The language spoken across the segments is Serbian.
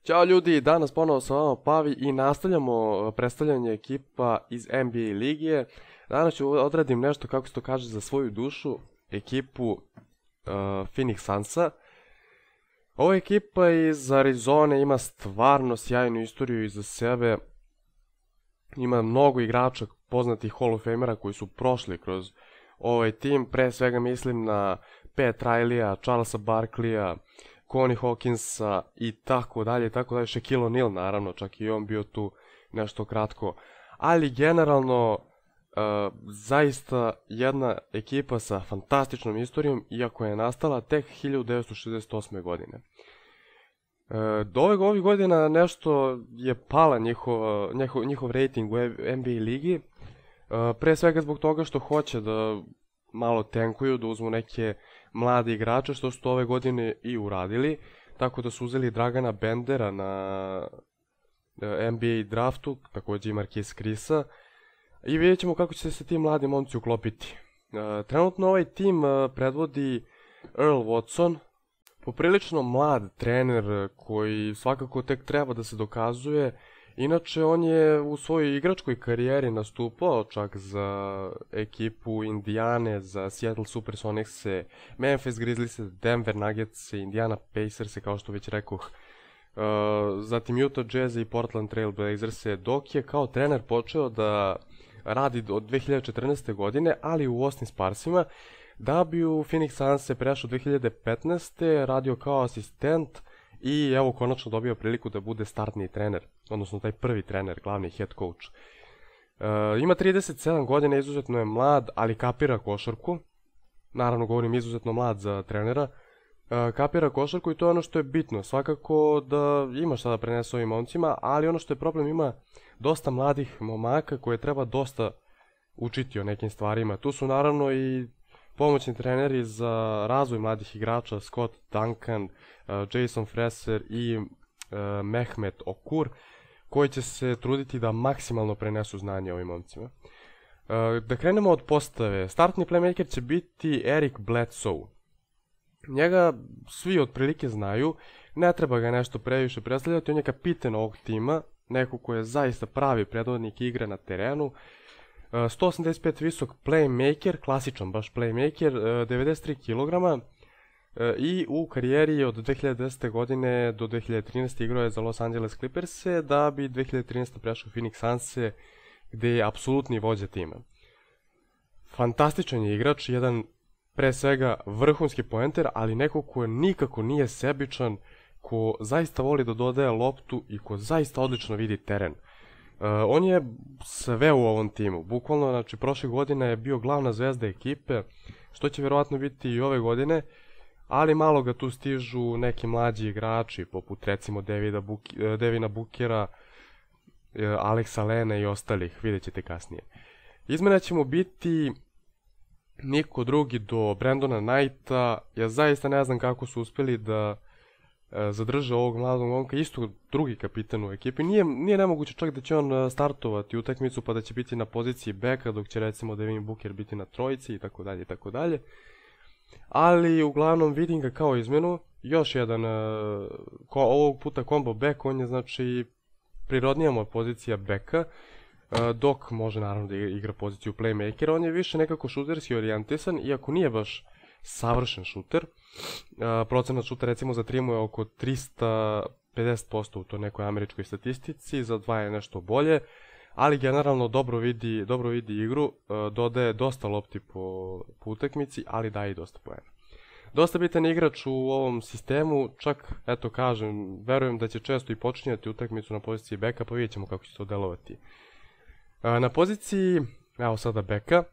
Ćao ljudi, danas ponovo sa vama Pavi i nastavljamo predstavljanje ekipa iz NBA ligije. Danas ću odradim nešto, kako se to kaže, za svoju dušu, ekipu Phoenix Sunsa. Ova ekipa iz Arizone ima stvarno sjajnu istoriju iza sebe. Ima mnogo igrača poznatih Hall of Famera koji su prošli kroz ovaj tim. Pre svega mislim na Pat Rileya, Charlesa Barkleya, Connie Hawkinsa i tako dalje, Shaquille O'Neal naravno, čak i on bio tu nešto kratko. Ali generalno, zaista jedna ekipa sa fantastičnom istorijom, iako je nastala tek 1968. godine. Do ovih godina nešto je pala njihov rating u NBA ligi, pre svega zbog toga što hoće da malo tenkuju, da uzmu neke mlade igrače, što su ove godine i uradili, tako da su uzeli Dragana Bendera na NBA draftu, takođe i Marquise Chrissa, i vidjet ćemo kako će se ti mladi momci uklopiti. Trenutno ovaj tim predvodi Earl Watson, poprilično mlad trener koji svakako tek treba da se dokazuje. Inače, on je u svojoj igračkoj karijeri nastupao čak za ekipu Indijane, za Seattle Supersonics-e, Memphis Grizzlies-e, Denver Nuggets-e, Indiana Pacers-e, kao što već rekoh, zatim Utah Jazz i Portland Trail Blazers-e, dok je kao trener počeo da radi od 2014. godine, ali u Austin Sparsima, da bi u Phoenix Suns-e prešao 2015. radio kao asistent i evo konačno dobio priliku da bude startni trener, odnosno taj prvi trener, glavni head coach. Ima 37 godina, izuzetno je mlad, ali kapira košarku. Naravno, govorim izuzetno mlad za trenera. Kapira košarku i to je ono što je bitno. Svakako da ima šta da prenese ovim momcima, ali ono što je problem, ima dosta mladih momaka koje treba dosta učiti o nekim stvarima. Tu su naravno i pomoćni treneri za razvoj mladih igrača, Scott Duncan, Jason Fresser i Mehmet Okur, koji će se truditi da maksimalno prenesu znanje ovim momcima. Da krenemo od postave. Startni playmaker će biti Eric Bledsoe. Njega svi otprilike znaju, ne treba ga nešto previše predstavljati, on je kapiten ovog tima, neko ko je zaista pravi predvodnik igre na terenu. 185 visok playmaker, klasičan baš playmaker, 93 kg i u karijeri je od 2010. godine do 2013. igrao je za Los Angeles Clippers-e, da bi 2013. prešao Phoenix Suns-e gde je apsolutni vođa tima. Fantastičan je igrač, jedan pre svega vrhunski poenter, ali neko ko nikako nije sebičan, ko zaista voli da dodaje loptu i ko zaista odlično vidi teren. On je sve u ovom timu, bukvalno, znači prošle godine je bio glavna zvezda ekipe, što će verovatno biti i ove godine, ali malo ga tu stižu neki mlađi igrači, poput recimo Devina Bookera, Alexa Lena i ostalih, vidjet ćete kasnije. Izmena će mu biti niko drugi do Brandona Knighta. Ja zaista ne znam kako su uspeli da zadrže ovog mladog momka, isto drugi kapitan u ekipi. Nije nemoguće čak da će on startovati utakmicu pa da će biti na poziciji beka, dok će recimo Devin Booker biti na trojici i tako dalje. Ali uglavnom vidim ga kao izmenu. Još jedan, ovog puta combo back, on je znači prirodnija mu pozicija beka, dok može naravno da igra poziciju playmakera. On je više nekako šuterski orijentisan, iako nije baš savršen šuter. Procenat šuta recimo za 3 mu je oko 350% u toj nekoj američkoj statistici, za 2 je nešto bolje, ali generalno dobro vidi igru, dodaje dosta lopti po utakmici, ali daje i dosta poena. Dosta bitan igrač u ovom sistemu, čak, eto kažem, verujem da će često i počinjati utakmicu na poziciji beka, pa vidjet ćemo kako će to delovati. Na poziciji, evo sada beka,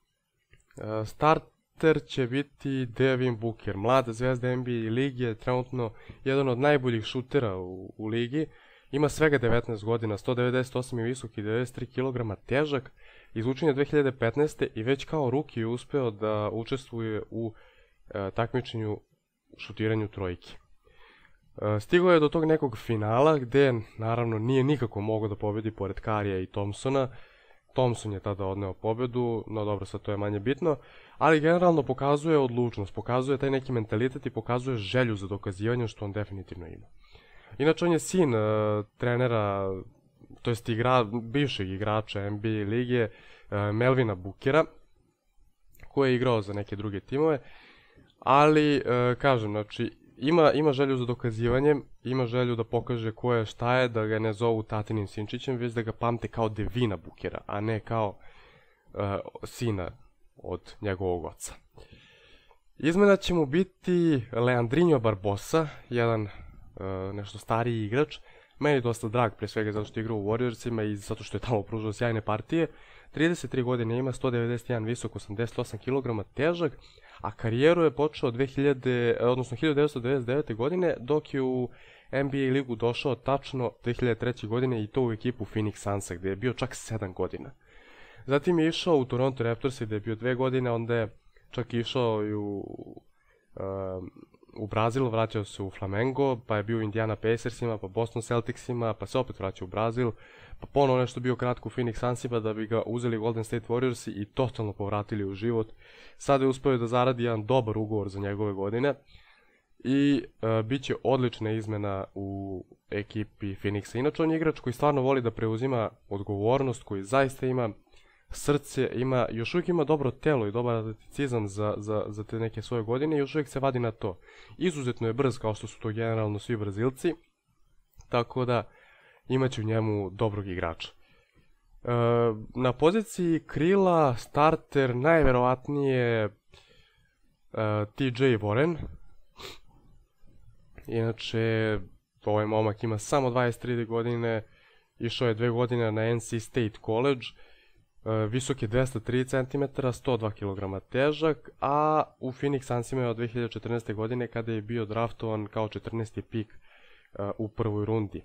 starter će biti Devin Booker, mlada zvezda NBA lige, trenutno jedan od najboljih šutera u ligi, ima svega 19 godina, 198 je visok i 93 kg težak, izvučen je 2015. i već kao ruki je uspeo da učestvuje u takmičenju šutiranju trojke. Stigao je do tog nekog finala gde naravno nije nikako mogao da pobedi pored Karija i Thompsona. Thompson je tada odneo pobedu, no dobro, sad to je manje bitno, ali generalno pokazuje odlučnost, pokazuje taj neki mentalitet i pokazuje želju za dokazivanje, što on definitivno ima. Inače, on je sin trenera, to jest bivšeg igrača NBA lige, Melvina Bookera, koji je igrao za neke druge timove, ali, kažem, znači, ima želju za dokazivanjem, ima želju da pokaže ko je šta je, da ga ne zovu tatinim sinčićem, već da ga pamte kao Devina Bookera, a ne kao sina od njegovog oca. Izmena će mu biti Leandrinho Barbosa, jedan nešto stariji igrač, meni dosta drag pre svega zato što je igrao u Warriorsima i zato što je tamo pružao sjajne partije. 33 godine ima, 191 visok, 88 kg težak, a karijeru je počeo 1999. godine, dok je u NBA ligu došao tačno 2003. godine i to u ekipu Phoenix Sunsa, gde je bio čak 7 godina. Zatim je išao u Toronto Raptorsa gde je bio 2 godine, onda je čak išao i u Brazil, vraćao se u Flamengo, pa je bio u Indiana Pacersima, pa Boston Celticsima, pa se opet vraćao u Brazil, pa ponovo nešto bio kratko u Phoenix Sunsima da bi ga uzeli Golden State Warriorsi i totalno povratili u život. Sada je uspio da zaradi jedan dobar ugovor za njegove godine i bit će odlična izmena u ekipi Phoenixa. Inače, on je igrač koji stvarno voli da preuzima odgovornost, koji zaista ima srce, još uvijek ima dobro telo i dobar atleticizam za te neke svoje godine i još uvijek se vadi na to. Izuzetno je brz, kao što su to generalno svi Brazilci, tako da imaće u njemu dobrog igrača. Na poziciji krila starter najverovatnije TJ Warren. Inače, ovaj momak ima samo 23 godine, išao je 2 godine na NC State College, visok je 203 cm, 102 kg težak, a u Phoenix Sunsima je od 2014. godine kada je bio draftovan kao 14. pik u prvoj rundi.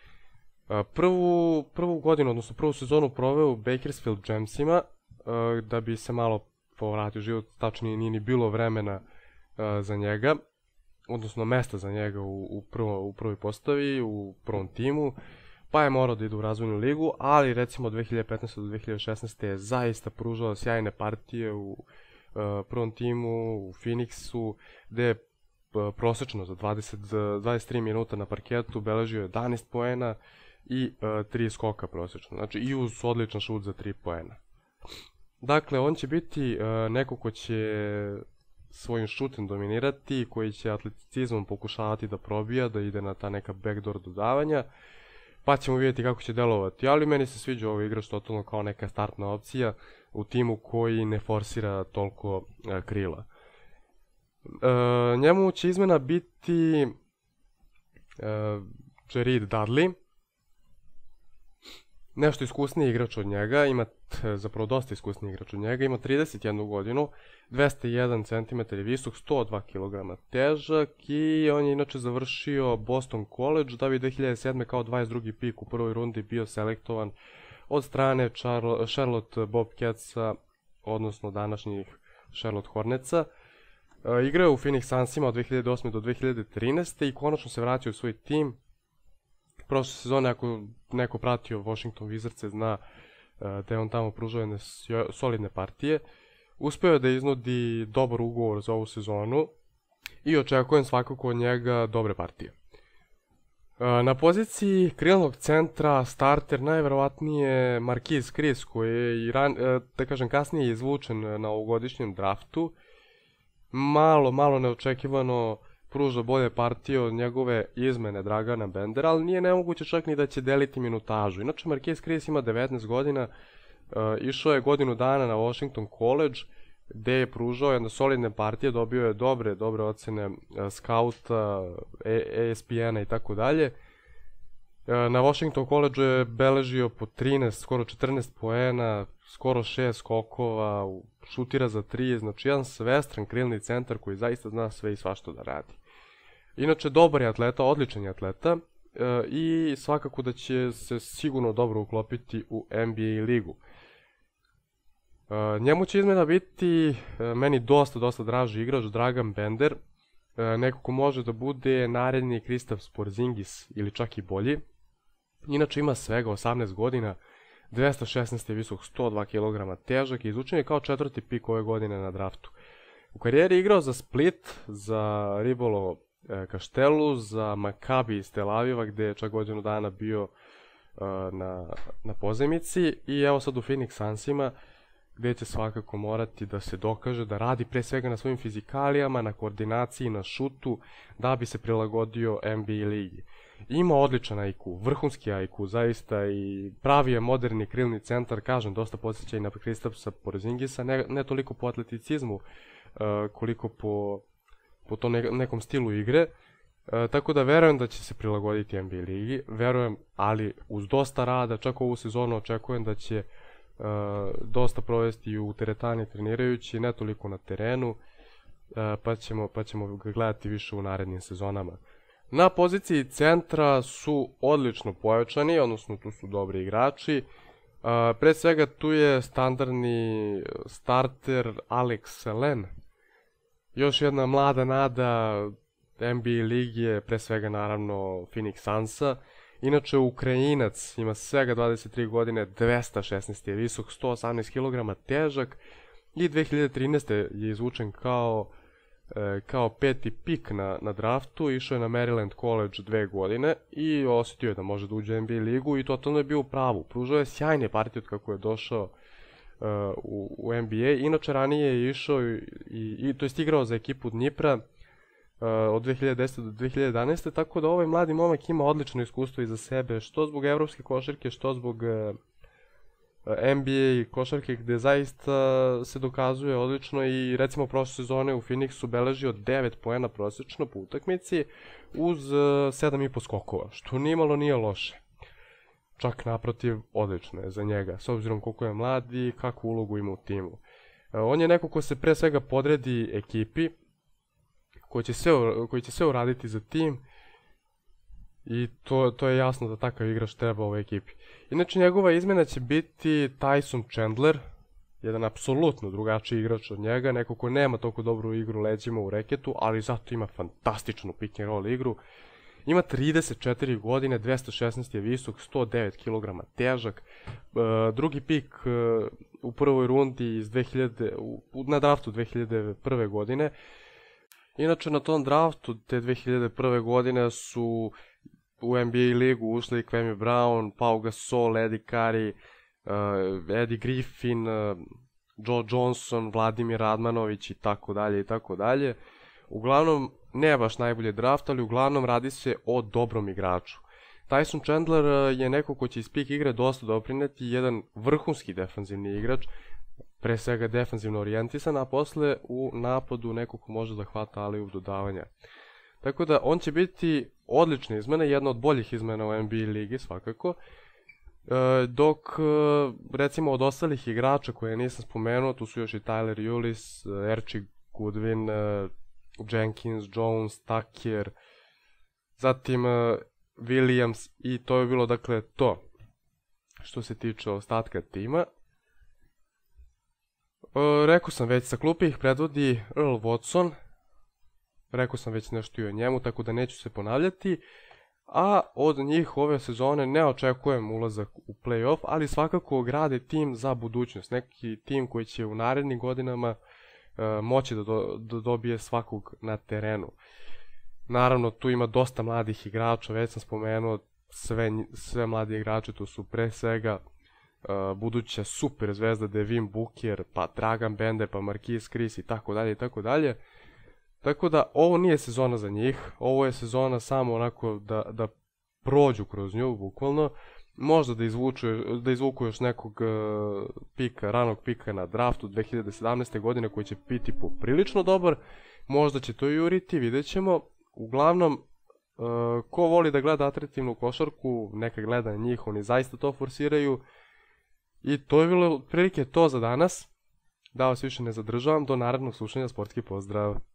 Prvu godinu, odnosno prvu sezonu proveo u Bakersfield Jamsima, da bi se malo povratio život, tačnije nije ni bilo vremena za njega, odnosno mesta za njega u prvoj postavi, u prvom timu, pa je morao da ide u razvojnu ligu, ali recimo od 2015. do 2016. je zaista pružao sjajne partije u prvom timu, u Phoenixu, gde je prosečno za 23 minuta na parketu beležio 11 poena i 3 skoka prosečno, znači i uz odličan šut za 3 poena. Dakle, on će biti neko ko će svojim šutem dominirati, koji će atleticizmom pokušavati da probija, da ide na ta neka backdoor dodavanja, pa ćemo vidjeti kako će delovati, ali meni se sviđa ovaj igrač totalno kao neka startna opcija u timu koji ne forsira toliko krila. Njemu će izmena biti Jared Dudley, nešto iskusniji igrač od njega, zapravo dosta iskusniji igrač od njega, ima 31 godinu, 201 cm visok, 102 kg težak i on je inače završio Boston College, da bi 2007. kao 22. pik u prvoj rundi bio selektovan od strane Charlotte Bobcatsa, odnosno današnjih Charlotte Hornetsa. Igrao je u Phoenix Sunsima od 2008. do 2013. i konačno se vratio u svoj tim. Prošle sezone, ako neko pratio Washington Wizards, zna da je on tamo pružao jedne solidne partije. Uspeo je da iznudi dobar ugovor za ovu sezonu i očekujem svakako od njega dobre partije. Na poziciji krilnog centra starter najverovatnije Marquese Chriss, koji je da kažem kasnije izvučen na ovogodišnjem draftu. Malo neočekivano pruža bolje partije od njegove izmene Dragana Bendera, ali nije nemoguće čak ni da će deliti minutažu. Inače, Marquese Chriss ima 19 godina, išao je godinu dana na Washington College, gde je pružao jedne solidne partije, dobio je dobre ocene skauta, ESPN-a i tako dalje. Na Washington College je beležio po 13, skoro 14 poena, skoro 6 skokova, šutira za 3, znači jedan svestran krilni centar koji zaista zna sve i svašta da radi. Inače, dobar je atleta, odličan je atleta i svakako da će se sigurno dobro uklopiti u NBA ligu. Njemu će izmena biti meni dosta draži igrač, Dragan Bender, neko ko može da bude naredni Kristaps Porzingis ili čak i bolji. Inače ima svega 18 godina, 216 je visok, 102 kg težak i izučen je kao 4. pik ove godine na draftu. U karijeri je igrao za Split, za Ribolo Kaštelu, za Maccabi iz Tel Aviva, gde je čak godinu dana bio na pozajmici, i evo sad u Phoenix Sunsima, gde će svakako morati da se dokaže, da radi pre svega na svojim fizikalijama, na koordinaciji, na šutu, da bi se prilagodio NBA ligi. Ima odličan IQ, vrhunski IQ, zaista, i pravi je moderni krilni centar, kažem, dosta podsjeća i na Kristapsa Porzingisa, ne toliko po atleticizmu, koliko po tom nekom stilu igre. Tako da verujem da će se prilagoditi NBA ligi, verujem, ali uz dosta rada, čak ovu sezonu očekujem da će dosta provesti u teretani trenirajući, ne toliko na terenu, pa ćemo ga gledati više u narednim sezonama. Na poziciji centra su odlično pojačani, odnosno tu su dobri igrači. Pre svega tu je standardni starter Alex Len, još jedna mlada nada NBA ligije, pre svega naravno Phoenix Sunsa. Inače Ukrajinac, ima svega 23 godine, 216 je visok, 118 kg težak i 2013. je izvučen kao peti pik na draftu, išao je na Maryland College 2 godine i osjetio je da može da uđe u NBA ligu i totalno je bio u pravu. Pružao je sjajne partije od kako je došao u NBA. Inače ranije je išao to jest igrao za ekipu Dnipra od 2010. do 2011. Tako da ovaj mladi momak ima odlično iskustvo iza sebe, što zbog evropske košarke, što zbog NBA košarke, gde zaista se dokazuje odlično i recimo prošle sezone u Phoenixu beležio 9 poena prosečno po utakmici uz 7,5 skokova, što nimalo nije loše. Čak naprotiv, odlično je za njega, s obzirom koliko je mlad i kakvu ulogu ima u timu. On je neko ko se pre svega podredi ekipi, koji će sve uraditi za tim, i to je jasno da takav igrač treba u ovoj ekipi. Inače, njegova izmena će biti Tyson Chandler, jedan apsolutno drugačiji igrač od njega, neko ko nema toliko dobru igru leđima u reketu, ali zato ima fantastičnu pick and roll igru. Ima 34 godine, 216 je visok, 109 kg težak, drugi pik u prvoj rundi na draftu 2001. godine. Inače, na tom draftu te 2001. godine su u NBA ligu ušli Kwame Brown, Pau Gasol, Eddie Curry, Eddie Griffin, Joe Johnson, Vladimir Radmanović i tako dalje i tako dalje. Uglavnom, ne baš najbolje draft, ali uglavnom radi se o dobrom igraču. Tyson Chandler je neko ko će iz pik igre dosta doprineti, jedan vrhunski defanzivni igrač, pre svega defanzivno orijentisan, a posle u napadu neko ko može da hvata alley-oop dodavanja. Tako da on će biti odlična izmena, jedna od boljih izmena u NBA ligi svakako, dok recimo od ostalih igrača koje nisam spomenuo, tu su još i Tyler Ulis, Archie Goodwin, Jenkins, Jones, Tucker, zatim Williams, i to je bilo dakle to što se tiče ostatka tima. Rekao sam već, sa klupe ih predvodi Earl Watson, rekao sam već nešto i o njemu, tako da neću se ponavljati, a od njih ove sezone ne očekujem ulazak u play-off, ali svakako grade tim za budućnost, neki tim koji će u narednim godinama moći da dobije svakog na terenu. Naravno, tu ima dosta mladih igrača, već sam spomenuo sve mladi igrače, tu su pre svega buduća super zvezda Devin Booker, pa Dragan Bender, pa Marquise Chris i tako dalje i tako dalje. Tako da ovo nije sezona za njih, ovo je sezona samo onako da prođu kroz nju, bukvalno. Možda da izvuku još nekog ranog pika na draftu 2017. godine koji će biti poprilično dobar, možda će to juriti, vidjet ćemo. Uglavnom, ko voli da gleda atraktivnu košarku, neka gleda njih, oni zaista to forsiraju. I to je bilo prilike to za danas, da vas više ne zadržavam, do narednog slušanja, sportski pozdrav!